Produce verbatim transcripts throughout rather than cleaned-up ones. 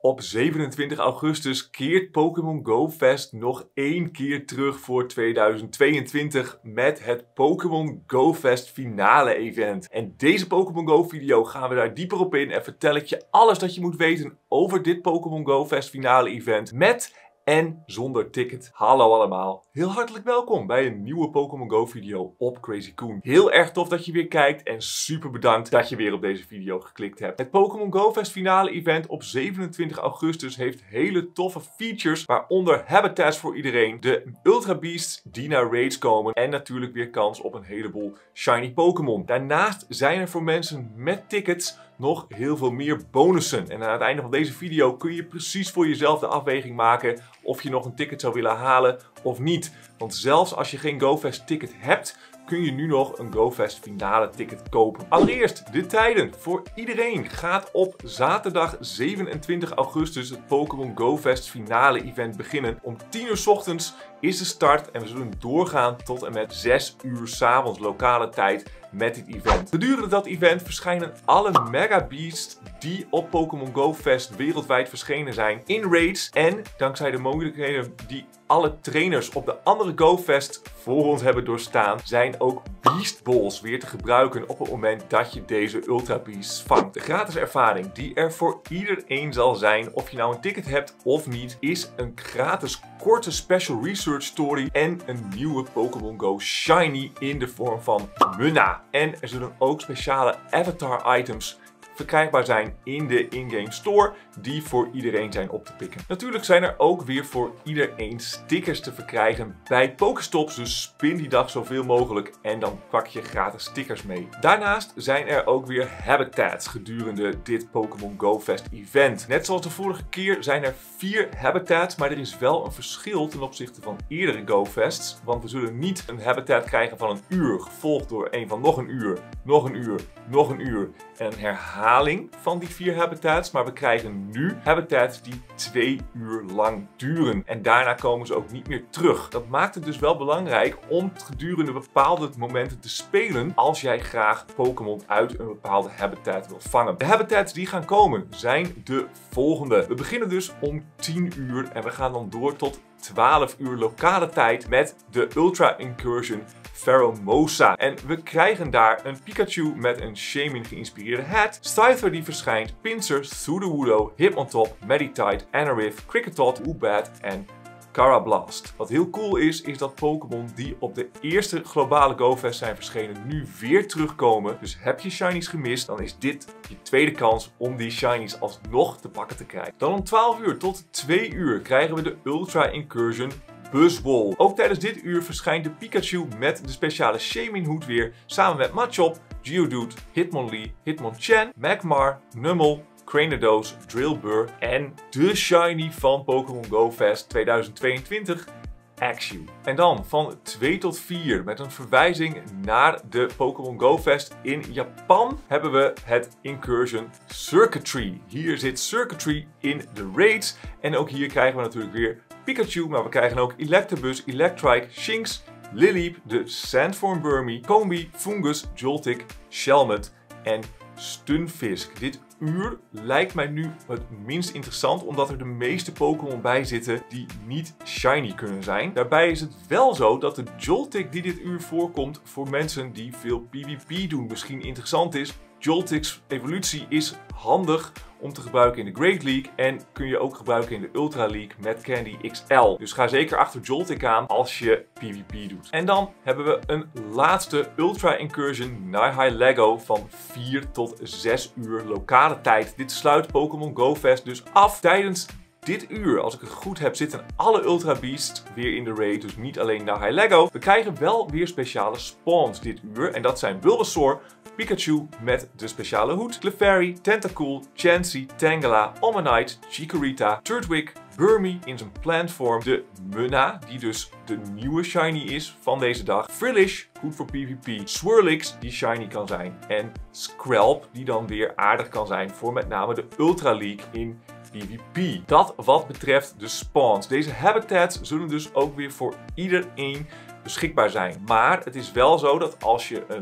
Op zevenentwintig augustus keert Pokémon Go Fest nog één keer terug voor tweeduizend tweeëntwintig met het Pokémon Go Fest finale event. En deze Pokémon Go video gaan we daar dieper op in en vertel ik je alles dat je moet weten over dit Pokémon Go Fest finale event met en zonder ticket. Hallo allemaal, heel hartelijk welkom bij een nieuwe Pokémon Go video op Crazy Koen. Heel erg tof dat je weer kijkt en super bedankt dat je weer op deze video geklikt hebt. Het Pokémon Go Fest finale event op zevenentwintig augustus heeft hele toffe features, waaronder habitats voor iedereen, de Ultra Beasts die naar raids komen en natuurlijk weer kans op een heleboel shiny Pokémon. Daarnaast zijn er voor mensen met tickets nog heel veel meer bonussen. En aan het einde van deze video kun je precies voor jezelf de afweging maken of je nog een ticket zou willen halen of niet. Want zelfs als je geen Go Fest ticket hebt, kun je nu nog een Go Fest finale ticket kopen. Allereerst de tijden. Voor iedereen gaat op zaterdag zevenentwintig augustus het Pokémon Go Fest finale event beginnen. Om tien uur 's ochtends is de start en we zullen doorgaan tot en met zes uur 's avonds lokale tijd met dit event. Gedurende dat event verschijnen alle Mega Beasts die op Pokémon Go Fest wereldwijd verschenen zijn in raids. En dankzij de mogelijkheden die alle trainers op de andere Go Fest voor ons hebben doorstaan, zijn ook Beast Balls weer te gebruiken op het moment dat je deze Ultra Beasts vangt. De gratis ervaring die er voor iedereen zal zijn, of je nou een ticket hebt of niet, is een gratis korte special research story en een nieuwe Pokémon Go Shiny in de vorm van Munna. En er zullen ook speciale avatar items verkrijgbaar zijn in de in-game store die voor iedereen zijn op te pikken. Natuurlijk zijn er ook weer voor iedereen stickers te verkrijgen bij Pokéstops, dus spin die dag zoveel mogelijk en dan pak je gratis stickers mee. Daarnaast zijn er ook weer habitats gedurende dit Pokémon Go Fest event. Net zoals de vorige keer zijn er vier habitats, maar er is wel een verschil ten opzichte van eerdere Go Fests, want we zullen niet een habitat krijgen van een uur, gevolgd door een van nog een uur, nog een uur, nog een uur en een herhaling van die vier habitats, maar we krijgen nu habitats die twee uur lang duren. En daarna komen ze ook niet meer terug. Dat maakt het dus wel belangrijk om gedurende bepaalde momenten te spelen als jij graag Pokémon uit een bepaalde habitat wil vangen. De habitats die gaan komen zijn de volgende. We beginnen dus om tien uur en we gaan dan door tot twaalf uur lokale tijd met de Ultra Incursion Pheromosa. En we krijgen daar een Pikachu met een Shaymin geïnspireerde hat, Scyther die verschijnt, Pinsir, Sudowoodo, Hitmontop, Meditite, Anorith, Kricketot, Woobat en Carablast. Wat heel cool is, is dat Pokémon die op de eerste globale Go Fest zijn verschenen nu weer terugkomen. Dus heb je shinies gemist, dan is dit je tweede kans om die shinies alsnog te pakken te krijgen. Dan om twaalf uur tot twee uur krijgen we de Ultra Incursion Buzzwole. Ook tijdens dit uur verschijnt de Pikachu met de speciale Shaymin hoed weer, samen met Machop, Geodude, Hitmonlee, Hitmonchan, Magmar, Numel, Cranidos, Drillbur en de shiny van Pokémon Go Fest tweeduizend tweeëntwintig, Axew. En dan van twee tot vier met een verwijzing naar de Pokémon Go Fest in Japan hebben we het Incursion Circuitry. Hier zit Circuitry in de raids en ook hier krijgen we natuurlijk weer Pikachu, maar we krijgen ook Electabuzz, Electrike, Shinx, Lileep, de Sandform Burmy, Combee, Fungus, Joltik, Shelmet en Stunfisk. Dit uur lijkt mij nu het minst interessant, omdat er de meeste Pokémon bij zitten die niet shiny kunnen zijn. Daarbij is het wel zo dat de Joltik die dit uur voorkomt voor mensen die veel PvP doen misschien interessant is. Joltik's evolutie is handig om te gebruiken in de Great League en kun je ook gebruiken in de Ultra League met Candy X L. Dus ga zeker achter Joltik aan als je PvP doet. En dan hebben we een laatste Ultra Incursion Nihilego van vier tot zes uur lokale tijd. Dit sluit Pokémon Go Fest dus af. Tijdens dit uur, als ik het goed heb, zitten alle Ultra Beasts weer in de raid, dus niet alleen Nihilego. We krijgen wel weer speciale spawns dit uur en dat zijn Bulbasaur, Pikachu met de speciale hoed, Clefairy, Tentacool, Chansey, Tangela, Omanyte, Chikorita, Turtwig, Burmy in zijn plantvorm, de Munna, die dus de nieuwe shiny is van deze dag, Frillish, goed voor PvP, Swirlix, die shiny kan zijn, en Skrelp, die dan weer aardig kan zijn voor met name de Ultra League in PvP. Dat wat betreft de spawns. Deze habitats zullen dus ook weer voor iedereen beschikbaar zijn. Maar het is wel zo dat als je een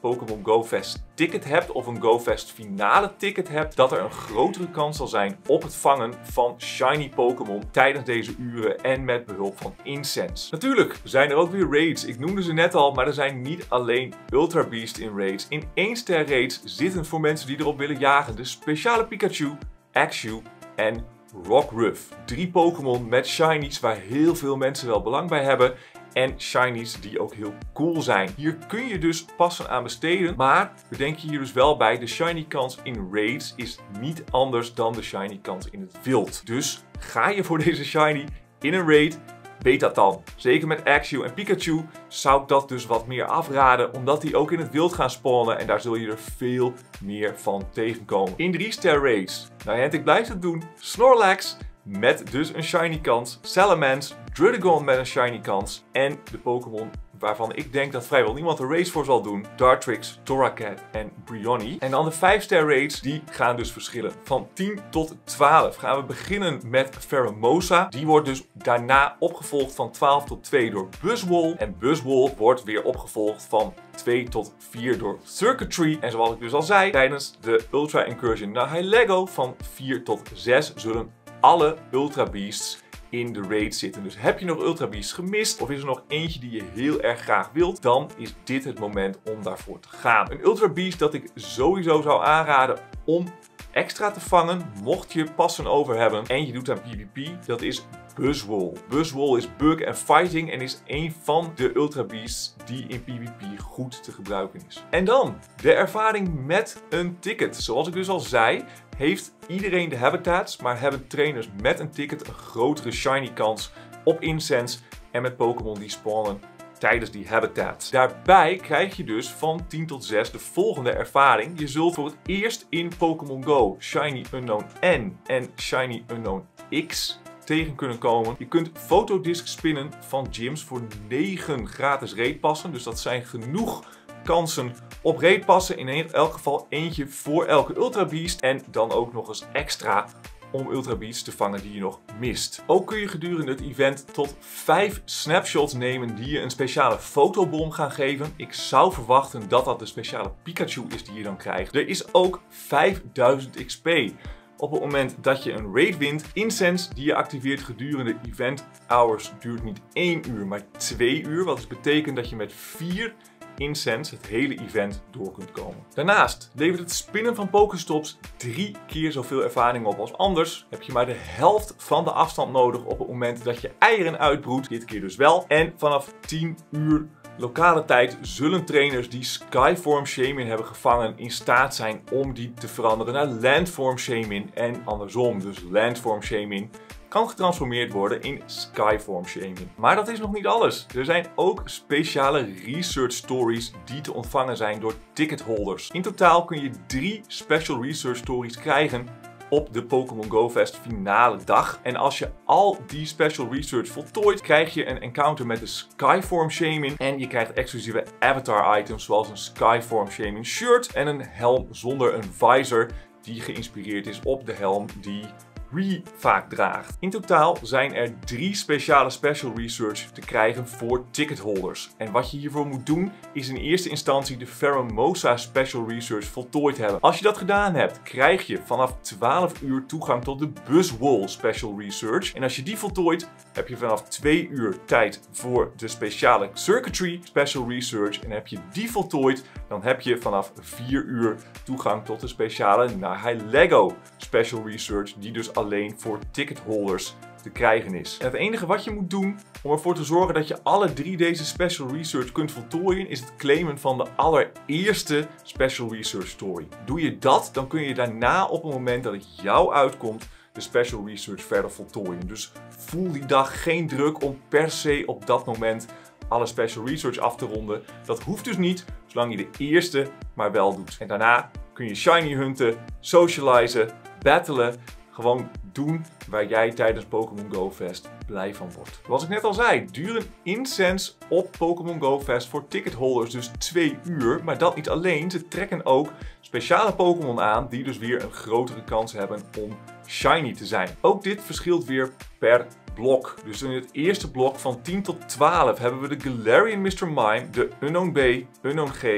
Pokémon Go Fest ticket hebt of een Go Fest finale ticket hebt, dat er een grotere kans zal zijn op het vangen van shiny Pokémon tijdens deze uren en met behulp van Incense. Natuurlijk zijn er ook weer raids. Ik noemde ze net al, maar er zijn niet alleen Ultra Beast in raids. In één ster raids zitten voor mensen die erop willen jagen de speciale Pikachu, Axew en Rockruff. Drie Pokémon met shinies waar heel veel mensen wel belang bij hebben. En shinies die ook heel cool zijn. Hier kun je dus passen aan besteden. Maar bedenk je hier dus wel bij, de shiny kans in raids is niet anders dan de shiny kans in het wild. Dus ga je voor deze shiny in een raid, weet dat dan. Zeker met Axew en Pikachu zou ik dat dus wat meer afraden, omdat die ook in het wild gaan spawnen en daar zul je er veel meer van tegenkomen. In drie ster raids, Niantic blijft het doen, Snorlax met dus een shiny kans, Salamence, Druddigon met een shiny kans en de Pokémon waarvan ik denk dat vrijwel niemand een race voor zal doen, Dartrix, Torracat en Brionne. En dan de vijf ster raids, die gaan dus verschillen. Van tien tot twaalf gaan we beginnen met Pheromosa. Die wordt dus daarna opgevolgd van twaalf tot twee door Buzzwole. En Buzzwole wordt weer opgevolgd van twee tot vier door Circuitry. En zoals ik dus al zei, tijdens de Ultra Incursion naar Hylego van vier tot zes zullen alle Ultra Beasts in de raid zitten. Dus heb je nog Ultra Beasts gemist of is er nog eentje die je heel erg graag wilt, dan is dit het moment om daarvoor te gaan. Een Ultra Beast dat ik sowieso zou aanraden om extra te vangen, mocht je passen over hebben en je doet aan PvP, dat is Buzzwole. Buzzwole is bug en fighting en is een van de Ultra Beasts die in PvP goed te gebruiken is. En dan de ervaring met een ticket. Zoals ik dus al zei, heeft iedereen de habitats, maar hebben trainers met een ticket een grotere shiny kans op Incense en met Pokémon die spawnen tijdens die habitats. Daarbij krijg je dus van tien tot zes de volgende ervaring. Je zult voor het eerst in Pokémon Go Shiny Unknown N en Shiny Unknown X tegen kunnen komen. Je kunt fotodisc spinnen van gyms voor negen gratis raidpassen. Dus dat zijn genoeg kansen op raidpassen. In elk geval eentje voor elke Ultra Beast. En dan ook nog eens extra om Ultra Beasts te vangen die je nog mist. Ook kun je gedurende het event tot vijf snapshots nemen die je een speciale fotobom gaan geven. Ik zou verwachten dat dat de speciale Pikachu is die je dan krijgt. Er is ook vijfduizend X P. Op het moment dat je een raid wint, Incense die je activeert gedurende event hours duurt niet één uur, maar twee uur. Wat dus betekent dat je met vier Incense het hele event door kunt komen. Daarnaast levert het spinnen van Pokéstops drie keer zoveel ervaring op als anders. Heb je maar de helft van de afstand nodig op het moment dat je eieren uitbroedt. Dit keer dus wel. En vanaf tien uur lokale tijd zullen trainers die Skyform Shaymin hebben gevangen in staat zijn om die te veranderen naar Landform Shaymin en andersom. Dus Landform Shaymin kan getransformeerd worden in Skyform Shaymin. Maar dat is nog niet alles. Er zijn ook speciale research stories die te ontvangen zijn door ticketholders. In totaal kun je drie special research stories krijgen op de Pokémon Go Fest finale dag. En als je al die special research voltooit, krijg je een encounter met de Skyform Shaymin. En je krijgt exclusieve avatar items zoals een Skyform Shaymin shirt en een helm zonder een visor die geïnspireerd is op de helm die Ree vaak draagt. In totaal zijn er drie speciale special research te krijgen voor ticketholders. En wat je hiervoor moet doen is in eerste instantie de Pheromosa special research voltooid hebben. Als je dat gedaan hebt, krijg je vanaf twaalf uur toegang tot de Buzzwole special research. En als je die voltooit, heb je vanaf twee uur tijd voor de speciale Circuitry special research. En heb je die voltooid, dan heb je vanaf vier uur toegang tot de speciale Nihilego special research, die dus alleen voor ticketholders te krijgen is. En het enige wat je moet doen om ervoor te zorgen dat je alle drie deze special research kunt voltooien, is het claimen van de allereerste special research story. Doe je dat, dan kun je daarna op het moment dat het jou uitkomt de special research verder voltooien. Dus voel die dag geen druk om per se op dat moment alle special research af te ronden. Dat hoeft dus niet, zolang je de eerste maar wel doet. En daarna kun je shiny hunten, socializen, battelen, gewoon doen waar jij tijdens Pokémon Go Fest blij van wordt. Zoals ik net al zei, duren Incense op Pokémon Go Fest voor ticketholders dus twee uur. Maar dat niet alleen, ze trekken ook speciale Pokémon aan die dus weer een grotere kans hebben om shiny te zijn. Ook dit verschilt weer per blok. Dus in het eerste blok van tien tot twaalf hebben we de Galarian mister Mime, de Unknown B, Unknown G,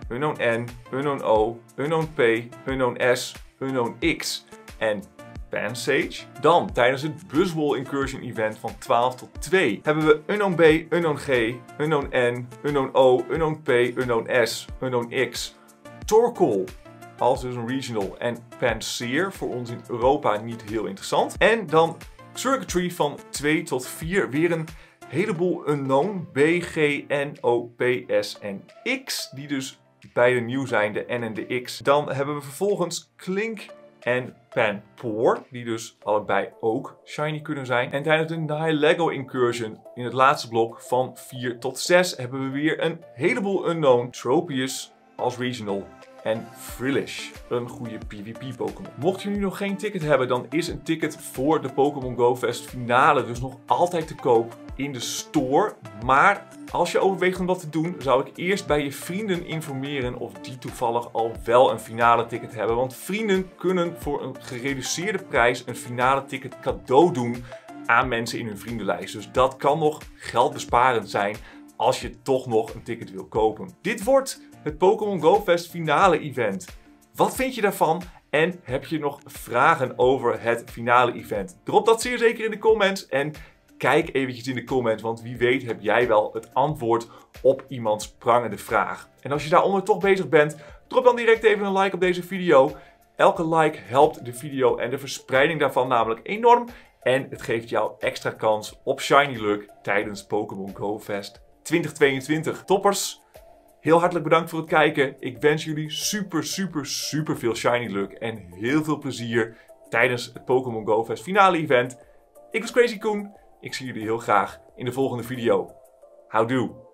Unknown N, Unknown O, Unknown P, Unknown S, Unknown X en Pansage. Dan tijdens het Buzzwole Incursion event van twaalf tot twee hebben we Unknown B, Unknown G, Unknown N, Unknown O, Unknown P, Unknown S, Unknown X, Torkoal als dus een regional en Panseer voor ons in Europa niet heel interessant. En dan Circuitry van twee tot vier, weer een heleboel unknown, B, G, N, O, P, S en X, die dus beide nieuw zijn, de N en de X. Dan hebben we vervolgens Klink en Panpour, die dus allebei ook shiny kunnen zijn. En tijdens de Nihilego Incursion in het laatste blok van vier tot zes hebben we weer een heleboel unknown, Tropius als regional en Frillish, een goede PvP Pokémon. Mocht je nu nog geen ticket hebben, dan is een ticket voor de Pokémon Go Fest finale dus nog altijd te koop in de store. Maar als je overweegt om dat te doen, zou ik eerst bij je vrienden informeren of die toevallig al wel een finale ticket hebben. Want vrienden kunnen voor een gereduceerde prijs een finale ticket cadeau doen aan mensen in hun vriendenlijst. Dus dat kan nog geldbesparend zijn als je toch nog een ticket wil kopen. Dit wordt het Pokémon Go Fest finale event. Wat vind je daarvan? En heb je nog vragen over het finale event? Drop dat zeer zeker in de comments en kijk eventjes in de comments, want wie weet heb jij wel het antwoord op iemands prangende vraag. En als je daaronder toch bezig bent, drop dan direct even een like op deze video. Elke like helpt de video en de verspreiding daarvan namelijk enorm. En het geeft jou extra kans op Shiny Luck tijdens Pokémon Go Fest twintig tweeëntwintig. Toppers, heel hartelijk bedankt voor het kijken. Ik wens jullie super, super, super veel Shiny Luck en heel veel plezier tijdens het Pokémon Go Fest finale event. Ik was Crazy Koen. Ik zie jullie heel graag in de volgende video. Houdoe!